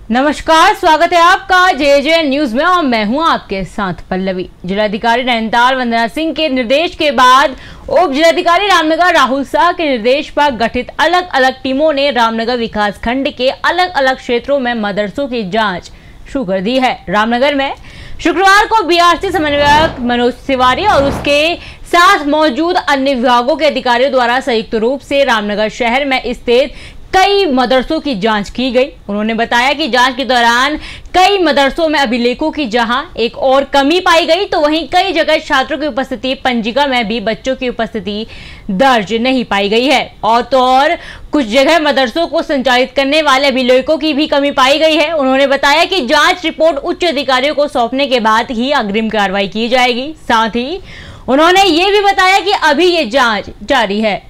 नमस्कार, स्वागत है आपका जे न्यूज में और मैं हूं आपके साथ पल्लवी। जिलाधिकारी नैनीताल वंदना सिंह के निर्देश के बाद उप जिलाधिकारी रामनगर राहुल शाह के निर्देश पर गठित अलग अलग टीमों ने रामनगर विकास खंड के अलग अलग क्षेत्रों में मदरसों की जांच शुरू कर दी है। रामनगर में शुक्रवार को बीआरसी समन्वयक मनोज तिवारी और उसके साथ मौजूद अन्य विभागों के अधिकारियों द्वारा संयुक्त रूप से रामनगर शहर में स्थित कई मदरसों की जांच की गई। उन्होंने बताया कि जांच के दौरान कई मदरसों में अभिलेखों की जहां एक और कमी पाई गई, तो वहीं कई जगह छात्रों की उपस्थिति पंजिका में भी बच्चों की उपस्थिति दर्ज नहीं पाई गई है और कुछ जगह मदरसों को संचालित करने वाले अभिलेखों की भी कमी पाई गई है। उन्होंने बताया कि जांच रिपोर्ट उच्च अधिकारियों को सौंपने के बाद ही अग्रिम कार्रवाई की जाएगी। साथ ही उन्होंने ये भी बताया कि अभी ये जाँच जारी है।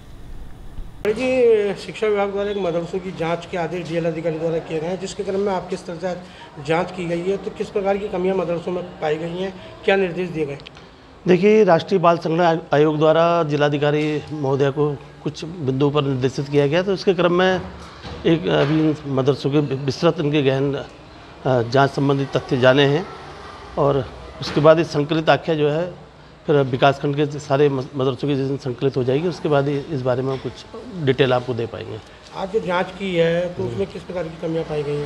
जी, शिक्षा विभाग द्वारा एक मदरसों की जांच के आदेश जिलाधिकारी द्वारा किए गए हैं, जिसके क्रम में आपके स्तर से जांच की गई है, तो किस प्रकार की कमियां मदरसों में पाई गई हैं, क्या निर्देश दिए गए? देखिए, राष्ट्रीय बाल संरक्षण आयोग द्वारा जिलाधिकारी महोदय को कुछ बिंदुओं पर निर्देशित किया गया, तो इसके क्रम में एक अभी मदरसों के विस्तृत इनके गहन जाँच संबंधी तथ्य जाने हैं और उसके बाद इस संकलित आख्या जो है फिर विकासखंड के सारे मदरसों की जिस दिन संकलित हो जाएगी उसके बाद इस बारे में कुछ डिटेल आपको दे पाएंगे। आज जो जांच की है तो उसमें किस प्रकार की कमियां पाई गई हैं?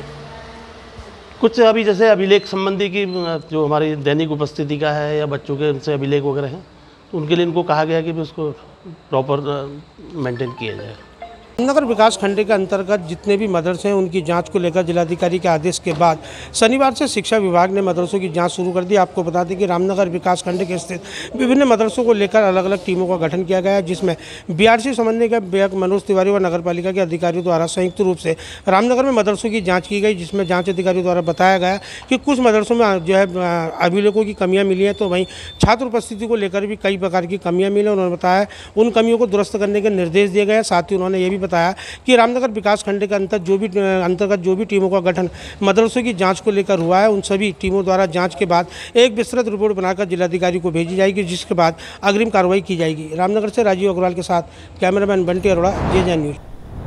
कुछ अभी जैसे अभिलेख संबंधी की जो हमारी दैनिक उपस्थिति का है या बच्चों के उनसे अभिलेख वगैरह हैं, तो उनके लिए इनको कहा गया कि भी उसको प्रॉपर मेंटेन किया जाए। रामनगर विकास खंड के अंतर्गत जितने भी मदरसे हैं उनकी जांच को लेकर जिलाधिकारी के आदेश के बाद शनिवार से शिक्षा विभाग ने मदरसों की जांच शुरू कर दी। आपको बता दें कि रामनगर विकास खंड के स्थित विभिन्न मदरसों को लेकर अलग अलग टीमों का गठन किया गया है, जिसमें बीआरसी समन्वयक मनोज तिवारी व नगर पालिका के अधिकारियों द्वारा संयुक्त रूप से रामनगर में मदरसों की जाँच की गई, जिसमें जाँच अधिकारियों द्वारा बताया गया कि कुछ मदरसों में जो है अभिलेखों की कमियाँ मिली हैं, तो वहीं छात्र उपस्थिति को लेकर भी कई प्रकार की कमियाँ मिली। उन्होंने बताया उन कमियों को दुरुस्त करने के निर्देश दिए गए। साथ ही उन्होंने ये भी बताया कि रामनगर विकास खंड के अंतर्गत जो भी टीमों का गठन मदरसों की जांच को लेकर हुआ है, उन सभी टीमों द्वारा जांच के बाद एक विस्तृत रिपोर्ट बनाकर जिलाधिकारी को भेजी जाएगी, जिसके बाद अग्रिम कार्रवाई की जाएगी। रामनगर से राजीव अग्रवाल के साथ cameraman Bunty Arora, J news.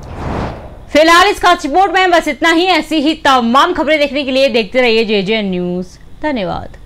फिलहाल इस खास रिपोर्ट में बस इतना ही। ऐसी ही तमाम खबरें देखने के लिए देखते रहिए जे न्यूज। धन्यवाद।